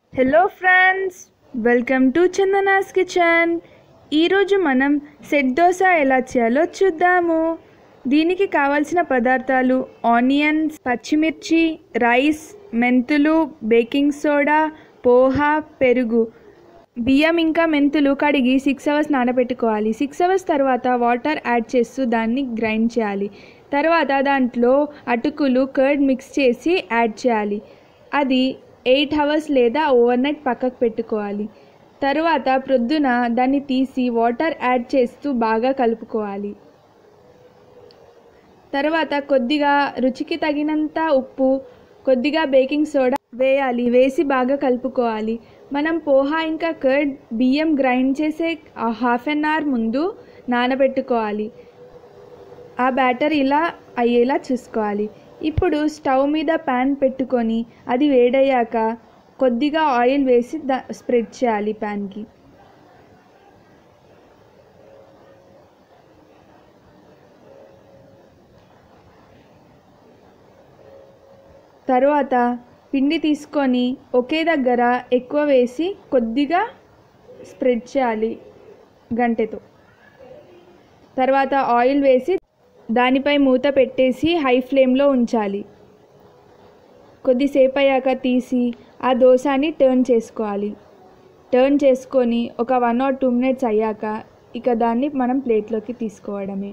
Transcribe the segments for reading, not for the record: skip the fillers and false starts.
Hello friends, welcome to Chandana's kitchen. ఈరోజు మనం set dosa ఎలా చేయాలో చూద్దాము. దీనికి కావాల్సిన పదార్థాలు ఆనియన్స్, పచ్చిమిర్చి, రైస్, మెంతులు, బేకింగ్ సోడా, పోహా, పెరుగు. బియ్యం ఇంకా మెంతులు కడిగి 6 అవర్స్ నానబెట్టుకోవాలి. 6 అవర్స్ తర్వాత వాటర్ యాడ్ చేస్తూ దాన్ని గ్రైండ్ చేయాలి. తర్వాత దాంట్లో అటుకులు, కర్డ్ మిక్స్ చేసి యాడ్ చేయాలి. అది 8 అవర్స్ లేదా ఓవర్ నైట్ పక్కకు పెట్టుకోవాలి. తరువాత ప్రొద్దున దాన్ని తీసి వాటర్ యాడ్ చేస్తూ బాగా కలుపుకోవాలి. తర్వాత కొద్దిగా రుచికి తగినంత ఉప్పు, కొద్దిగా బేకింగ్ సోడా వేయాలి. వేసి బాగా కలుపుకోవాలి. మనం పోహా ఇంకా కర్డ్ బియ్యం గ్రైండ్ చేసే హాఫ్ అన్ అవర్ ముందు నానబెట్టుకోవాలి. ఆ బ్యాటర్ ఇలా అయ్యేలా చూసుకోవాలి. ఇప్పుడు స్టవ్ మీద ప్యాన్ పెట్టుకొని అది వేడయ్యాక కొద్దిగా ఆయిల్ వేసి స్ప్రెడ్ చేయాలి ప్యాన్కి. తర్వాత పిండి తీసుకొని ఒకే దగ్గర ఎక్కువ వేసి కొద్దిగా స్ప్రెడ్ చేయాలి గంటెతో. తర్వాత ఆయిల్ వేసి దానిపై మూత పెట్టేసి హై ఫ్లేమ్లో ఉంచాలి. కొద్దిసేపు అయ్యాక తీసి ఆ దోశని టర్న్ చేసుకోవాలి. టర్న్ చేసుకొని ఒక 1 or 2 minutes అయ్యాక ఇక దాన్ని మనం ప్లేట్లోకి తీసుకోవడమే.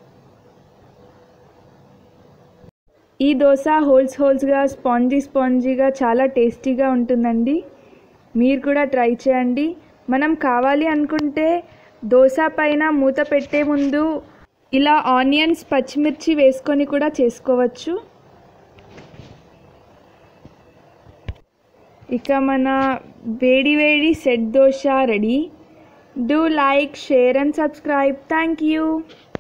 ఈ దోశ హోల్స్గా స్పాంజీగా చాలా టేస్టీగా ఉంటుందండి. మీరు కూడా ట్రై చేయండి. మనం కావాలి అనుకుంటే దోశ పైన మూత పెట్టే ముందు ఇలా ఆనియన్స్, పచ్చిమిర్చి వేసుకొని కూడా చేసుకోవచ్చు. ఇక మన వేడి set dosa ready. Do like, share and subscribe. Thank you.